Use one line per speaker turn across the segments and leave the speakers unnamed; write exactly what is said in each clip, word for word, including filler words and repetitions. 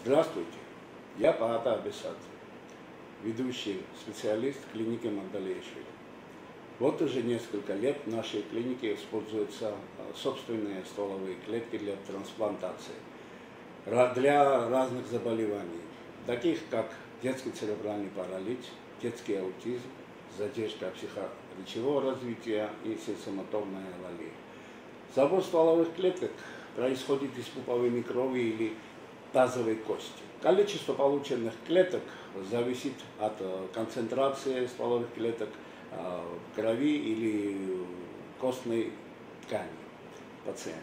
Здравствуйте, я Паата Абесадзе, ведущий специалист клиники Магдалешвили. Вот уже несколько лет в нашей клинике используются собственные стволовые клетки для трансплантации для разных заболеваний, таких как детский церебральный паралич, детский аутизм, задержка психоречевого развития и сенсомоторная алалия. Забор стволовых клеток происходит из пуповины крови или тазовой кости. Количество полученных клеток зависит от концентрации стволовых клеток в крови или костной ткани пациента.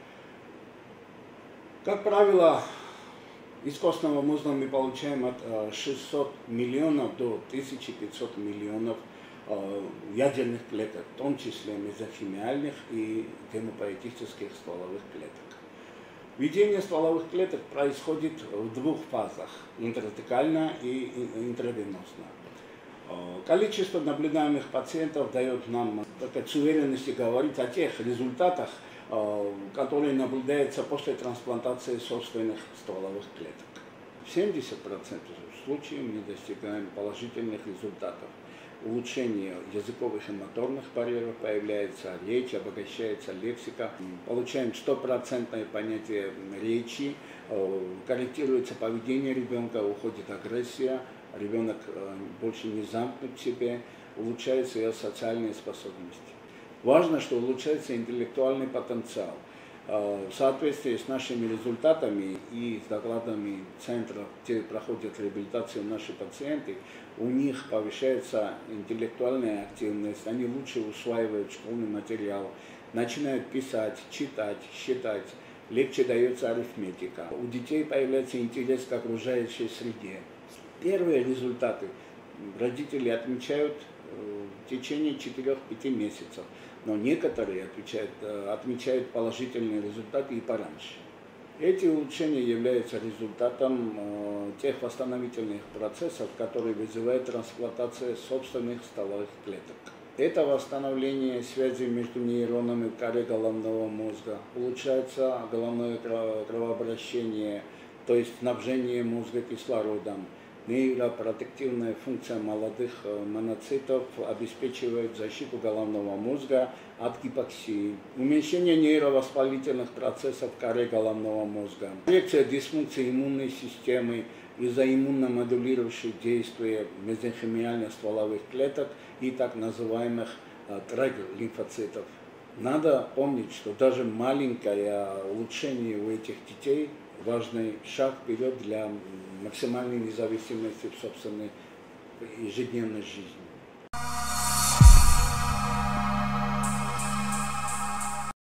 Как правило, из костного мозга мы получаем от шестисот миллионов до тысячи пятисот миллионов ядерных клеток, в том числе мезохимиальных и гемопоэтических стволовых клеток. Введение стволовых клеток происходит в двух фазах – интратекально и интравеносно. Количество наблюдаемых пациентов дает нам с уверенностью говорить о тех результатах, которые наблюдаются после трансплантации собственных стволовых клеток. В семидесяти процентах случаев мы достигаем положительных результатов. Улучшение языковых и моторных барьеров, появляется речь, обогащается лексика, получаем стопроцентное понятие речи, корректируется поведение ребенка, уходит агрессия, ребенок больше не замкнут в себе, улучшаются ее социальные способности. Важно, что улучшается интеллектуальный потенциал. В соответствии с нашими результатами и с докладами центров, где проходят реабилитацию наши пациенты, у них повышается интеллектуальная активность, они лучше усваивают школьный материал, начинают писать, читать, считать, легче дается арифметика. У детей появляется интерес к окружающей среде. Первые результаты родители отмечают в течение четырёх-пяти месяцев, но некоторые отмечают, отмечают положительные результаты и пораньше. Эти улучшения являются результатом тех восстановительных процессов, которые вызывают трансплантация собственных стволовых клеток. Это восстановление связи между нейронами в коре головного мозга, улучшается головное кровообращение, то есть снабжение мозга кислородом. Нейропротективная функция молодых моноцитов обеспечивает защиту головного мозга от гипоксии. Уменьшение нейровоспалительных процессов в коре головного мозга. Коррекция дисфункции иммунной системы из-за иммуномодулирующих действий мезохимиальных стволовых клеток и так называемых трэг-лимфоцитов. Надо помнить, что даже маленькое улучшение у этих детей важный шаг вперед для максимальной независимости в собственной ежедневной жизни.